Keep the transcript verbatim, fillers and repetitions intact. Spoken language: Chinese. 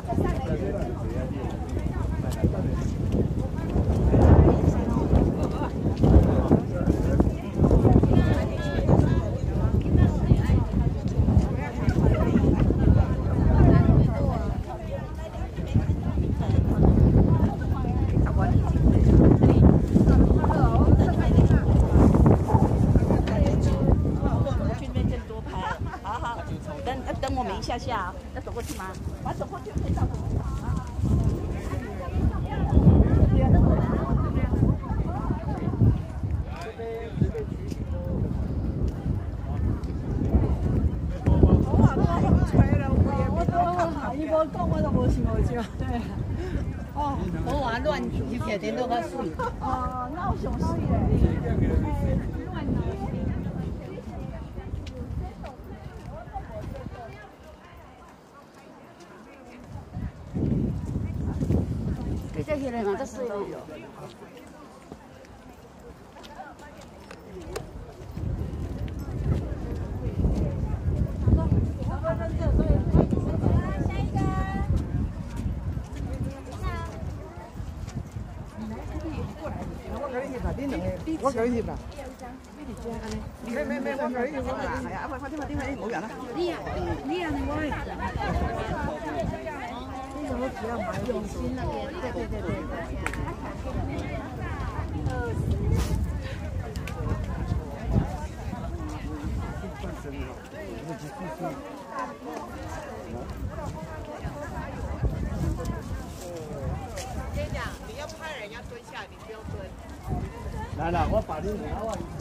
等我们一下下啊，要走过去吗？我走过去可以找我。 伊无讲我就无想好笑。对。哦，我话乱一撇点都较水。哦，那有上水嘞。乱其实迄个嘛，都水哦。 我给你翕啦，没没没，我给你翕啦，系啊，快快啲快啲快啲，冇人啦。呢啊呢啊，你我。呢种我只要买用心那边，对对对对。我跟你讲，你要拍人要蹲下，你不用蹲。来了，我把你拿完。